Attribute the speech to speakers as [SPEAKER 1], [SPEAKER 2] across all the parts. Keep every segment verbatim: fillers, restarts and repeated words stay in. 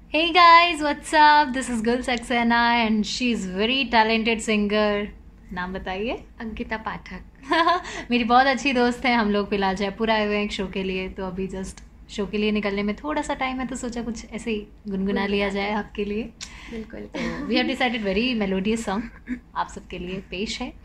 [SPEAKER 1] Hey guys, what's up? This is Gul Saxena and she is very talented singer. नाम बताइए?
[SPEAKER 2] अंकिता पाठक।
[SPEAKER 1] मेरी बहुत अच्छी दोस्त है। हम लोग फिलहाल जयपुर आए हुए हैं एक शो के लिए, तो अभी जस्ट शो के लिए निकलने में थोड़ा सा टाइम है, तो सोचा कुछ ऐसे ही गुनगुना लिया जाए आपके लिए।
[SPEAKER 2] बिल्कुल।
[SPEAKER 1] तो we have decided very melodious song आप सबके लिए पेश है।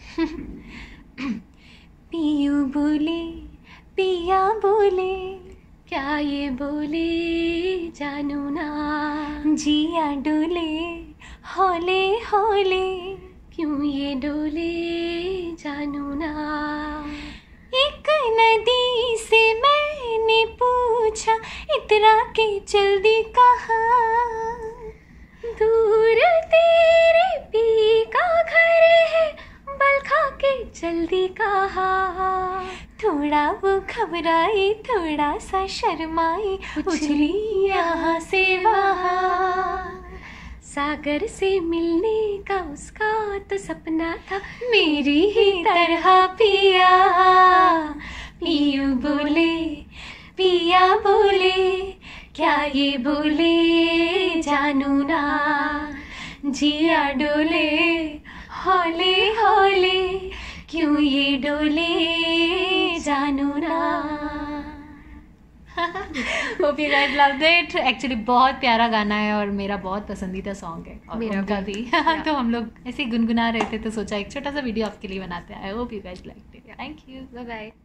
[SPEAKER 1] पियू बोले पिया बोले
[SPEAKER 2] क्या ये बोले जानू ना,
[SPEAKER 1] जिया डोले हौले हौले
[SPEAKER 2] क्यों ये डोले जानू ना।
[SPEAKER 1] एक नदी से मैंने पूछा, इतरा के जल्दी कहाँ,
[SPEAKER 2] दूर तेरे पी का घर है, बल खा के जल्दी कहा।
[SPEAKER 1] थोड़ा वो घबराई, थोड़ा सा शर्माई, उछली यहाँ से वहाँ।
[SPEAKER 2] सागर से मिलने का उसका तो सपना था,
[SPEAKER 1] मेरी ही तरह पिया। पियू बोले पिया बोले क्या ये बोले जानू ना, जिया डोले हौले हौले क्यों ये डोले जानू ना। Hope you guys loved it. Actually बहुत प्यारा गाना है और मेरा बहुत पसंदीदा सॉन्ग है और
[SPEAKER 2] मेरा
[SPEAKER 1] उनका भी। तो हम लोग ऐसे ही गुनगुना रहे थे, तो सोचा एक छोटा सा वीडियो आपके लिए बनाते हैं। I hope you guys liked it. Thank you,
[SPEAKER 2] bye bye.